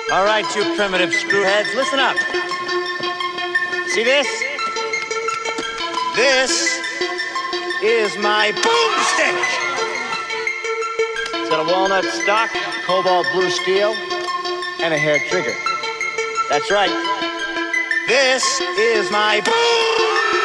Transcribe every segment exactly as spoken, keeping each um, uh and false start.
All right, you primitive screwheads, listen up. See this? This is my boomstick. It's got a walnut stock, cobalt blue steel, and a hair trigger. That's right. This is my boomstick.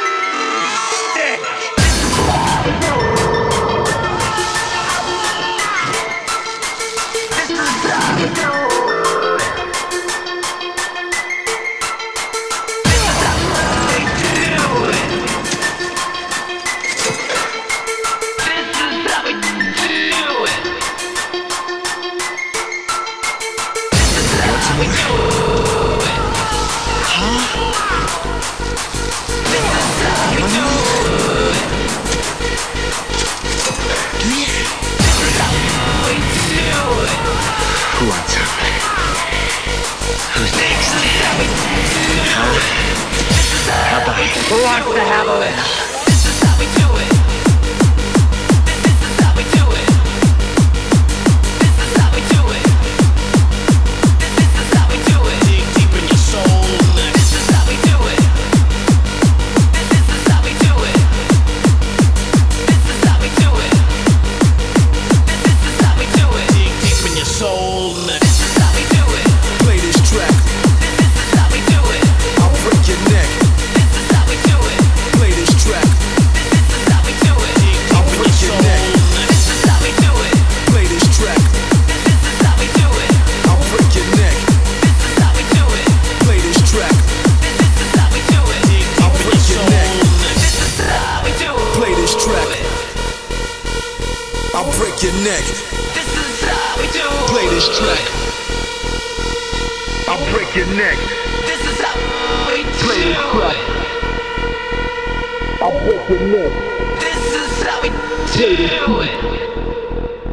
Who wants some? Who's next? Huh? How about it? Who wants to have a little? This is how we do it. This is how we do it. This is how we do it. This is how we do it. Dig deep in your soul. This is how we do it. This is how we do it. This is how we do it. This is how we do it. Dig deep in your soul. This is how we do it. Play this track, This is how we do it. I'll break your neck. This is how we do it. Play this track, This is how we do it. I'll break your neck. This is how we do it. Play this track, This is how we do it. I'll break your neck. This is how we do it. Play this track, This is how we do it. I'll break your neck. This is how we do it. Play this track, I'll break your neck. This is how we do it. Play this track, I'll break your neck. This is how we do Play this track, it. I'll break your neck. This is how we do it.